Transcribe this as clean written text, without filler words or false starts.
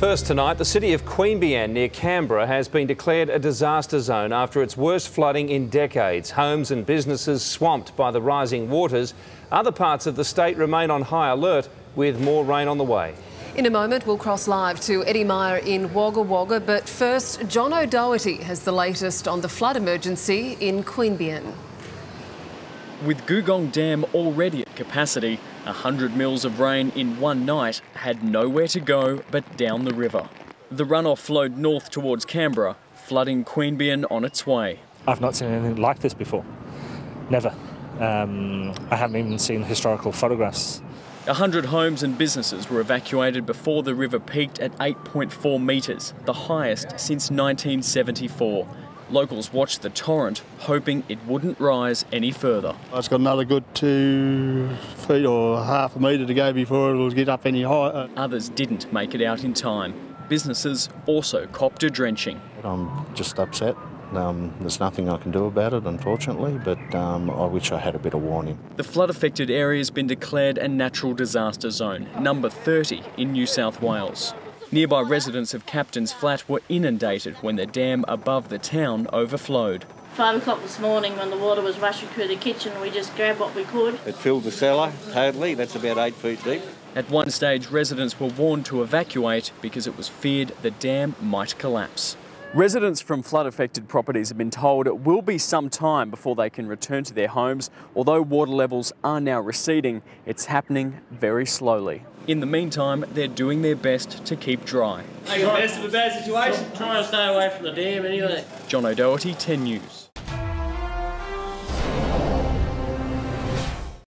First tonight, the city of Queanbeyan near Canberra has been declared a disaster zone after its worst flooding in decades. Homes and businesses swamped by the rising waters. Other parts of the state remain on high alert with more rain on the way. In a moment, we'll cross live to Eddie Meyer in Wagga Wagga, but first, John O'Doherty has the latest on the flood emergency in Queanbeyan. With Googong Dam already at capacity, 100 mils of rain in one night had nowhere to go but down the river. The runoff flowed north towards Canberra, flooding Queanbeyan on its way. I've not seen anything like this before. Never. I haven't even seen historical photographs. 100 homes and businesses were evacuated before the river peaked at 8.4 metres, the highest since 1974. Locals watched the torrent, hoping it wouldn't rise any further. It's got another good 2 feet or half a metre to go before it'll get up any higher. Others didn't make it out in time. Businesses also copped a drenching. I'm just upset. There's nothing I can do about it, unfortunately, but I wish I had a bit of warning. The flood-affected area has been declared a natural disaster zone, number 30 in New South Wales. Nearby residents of Captain's Flat were inundated when the dam above the town overflowed. 5 o'clock this morning when the water was rushing through the kitchen, we just grabbed what we could. It filled the cellar totally, that's about 8 feet deep. At one stage, residents were warned to evacuate because it was feared the dam might collapse. Residents from flood-affected properties have been told it will be some time before they can return to their homes. Although water levels are now receding, it's happening very slowly. In the meantime, they're doing their best to keep dry. Make the best of a bad situation. Try and stay away from the dam anyway. John O'Doherty, 10 News.